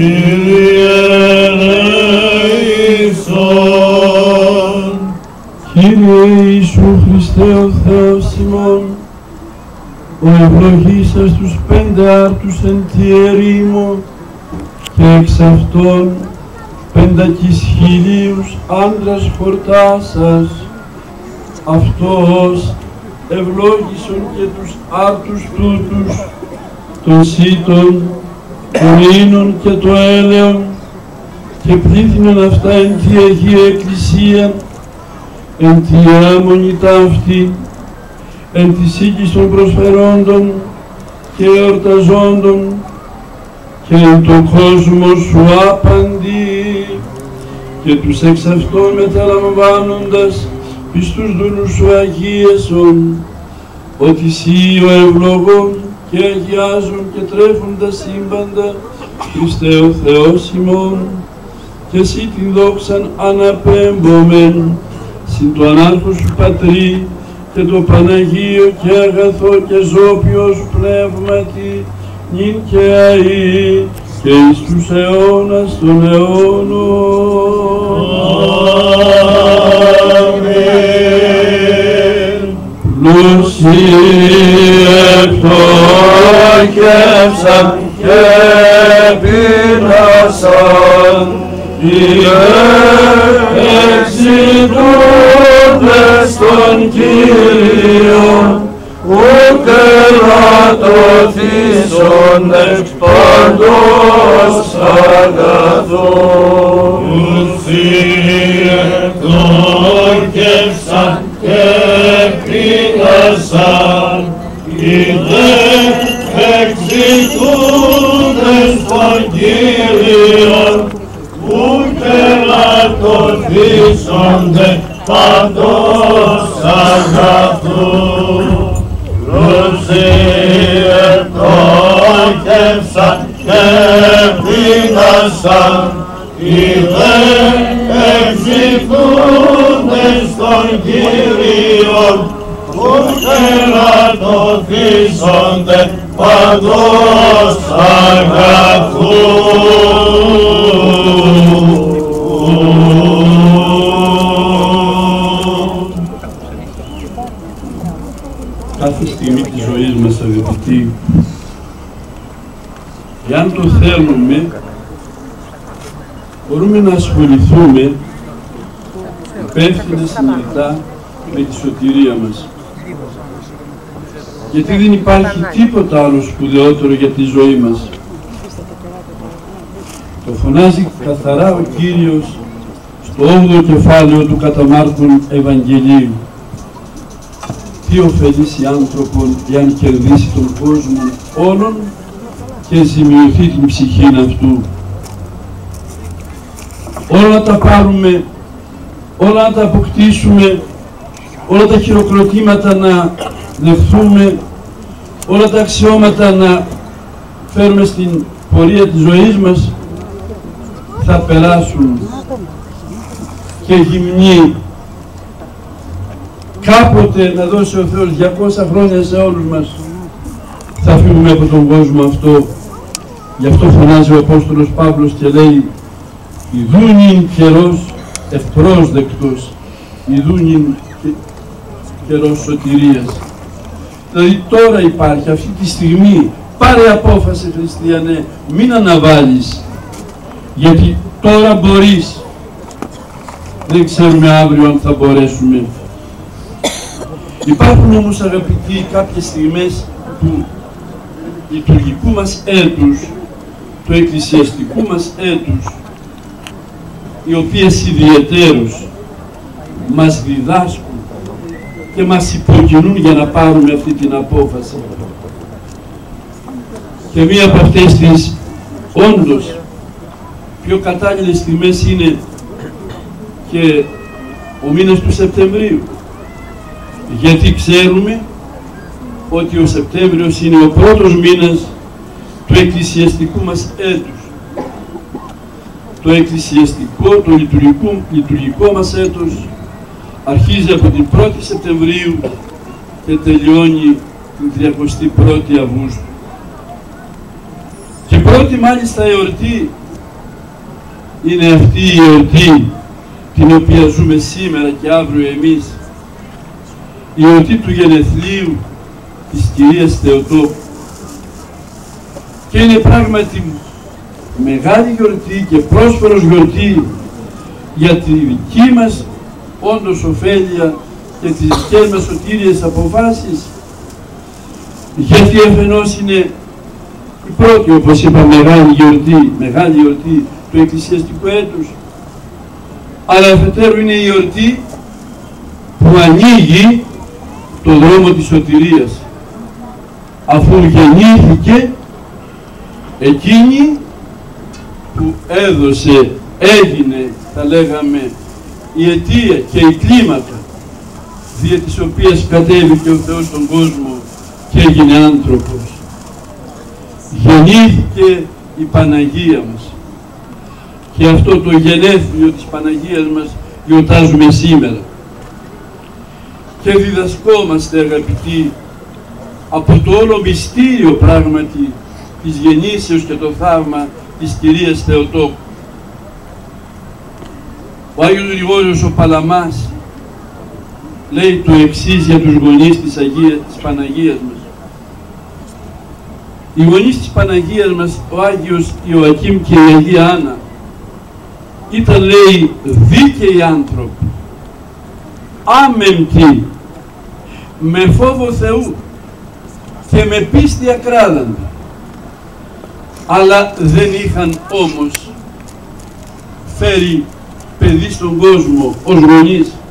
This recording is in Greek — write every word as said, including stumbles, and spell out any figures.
Κύριε ελέησον. Κύριε Ιησού Χριστέ ο Θεός ημών, ο ευλογήσας τους πέντε άρτους εν τη ερήμο και εξ αυτών πέντακις χιλίους άντρας χορτάσας, αυτός ευλόγησον και τους άρτους τούτους, των σύτων, των ίνων και το έλεον, και πλήθυνον αυτά εν τη Αγία Εκκλησία, εν τη άμμονη ταύτη, εν της οίκης των προσφερόντων και εορταζόντων, και εν το κόσμο σου άπαντη, και τους εξ αυτών μεταλαμβάνοντας εις τους δούλους σου αγίεσον, ότι σύ ο ευλογών και αγιάζουν και τρέφουν τα σύμπαντα, Χριστέ ο Θεός ημών, και εσύ την δόξαν αναπέμπομεν, συν το ανάρχο σου Πατρί, και το Παναγίο και αγαθό και ζώπιο σου πνεύματι, νυν και αεί, και εις τους αιώνας των αιώνων. Αμήν. Πλούσιοι εκτόκευσαν και πείνασαν, οι εξητούντες των Κύριων, ουκ ελαττωθήσον εκ παντός αγαθού. Πλούσιοι εκτόκευσαν και πείνασαν, οι δε εξητούντες των Κύριων, ουκ ελαττωθήσονται παντός αγαθού. Πλούσιοι εκτόκευσαν και πείνασαν, οι δε εξητούντες των Κύριων, ουκ ελαττωθήσονται παντός αγαθού. Κάθε στιγμή της ζωής μας, αγαπητοί, εάν το θέλουμε, μπορούμε να ασχοληθούμε υπεύθυνα συνειδητά με τη σωτηρία μας. Γιατί δεν υπάρχει τίποτα άλλο σπουδαιότερο για τη ζωή μας. Το φωνάζει καθαρά ο Κύριος στο όγδοο κεφάλαιο του κατά Μάρκον Ευαγγελίου. Τι ωφελήσει άνθρωπον εάν κερδίσει τον κόσμο όλων και ζημιωθεί την ψυχή αυτού. Όλα να τα πάρουμε, όλα να τα αποκτήσουμε, όλα τα χειροκροτήματα να δεχθούμε, όλα τα αξιώματα να φέρουμε στην πορεία της ζωής μας, θα περάσουν και γυμνοί. Κάποτε να δώσει ο Θεός διακόσια χρόνια σε όλους μας, θα φύγουμε από τον κόσμο αυτό. Γι' αυτό φωνάζει ο Απόστολος Παύλος και λέει: «Ιδούνιν καιρός ευπρόσδεκτος, ιδούνιν καιρός σωτηρίας». Δηλαδή τώρα υπάρχει, αυτή τη στιγμή, πάρε απόφαση χριστιανέ, μην αναβάλεις, γιατί τώρα μπορείς. Δεν ξέρουμε αύριο αν θα μπορέσουμε. Υπάρχουν όμως, αγαπητοί, κάποιες στιγμές του λειτουργικού μας έτους, του εκκλησιαστικού μας έτους, οι οποίες ιδιαιτέρως μας διδάσκουν και μας υποκινούν για να πάρουμε αυτή την απόφαση. Και μία από αυτές τις όντως πιο κατάλληλες στιγμές είναι και ο μήνας του Σεπτεμβρίου. Γιατί ξέρουμε ότι ο Σεπτέμβριος είναι ο πρώτος μήνας του εκκλησιαστικού μας έτους. Το εκκλησιαστικό, το λειτουργικό, λειτουργικό μας έτος αρχίζει από την πρώτη Σεπτεμβρίου και τελειώνει την τριακοστή πρώτη Αυγούστου. Και πρώτη μάλιστα εορτή είναι αυτή η εορτή την οποία ζούμε σήμερα και αύριο εμείς, η εορτή του γενεθλίου της Κυρίας Θεοτόκου. Και είναι πράγματι μεγάλη γιορτή και πρόσφορος γιορτή για τη δική μας όντως ωφέλεια και τις δικές μας σωτήριες αποφάσεις, γιατί αφενός είναι η πρώτη, όπως είπα, μεγάλη γιορτή, μεγάλη γιορτή του εκκλησιαστικού έτους, αλλά αφετέρου είναι η γιορτή που ανοίγει το δρόμο της σωτηρίας, αφού γεννήθηκε εκείνη που έδωσε, έγινε, θα λέγαμε, η αιτία και η κλίμακα δια της οποίας κατέβηκε ο Θεός στον κόσμο και έγινε άνθρωπος. Γεννήθηκε η Παναγία μας και αυτό το γενέθλιο της Παναγίας μας γιορτάζουμε σήμερα και διδασκόμαστε, αγαπητοί, από το όλο μυστήριο πράγματι της γεννήσεως και το θαύμα της Κυρίας Θεοτόκου. Ο Άγιος Γρηγόριος ο Παλαμάς λέει το εξής για τους γονείς της, Αγίας, της Παναγίας μας. Οι γονείς της Παναγίας μας, ο Άγιος Ιωακήμ και η Αγία Άννα, ήταν, λέει, δίκαιοι άνθρωποι, άμεμπτοι, με φόβο Θεού και με πίστη ακράδαντη, αλλά δεν είχαν όμως φέρει παιδί στον κόσμο ως γονείς.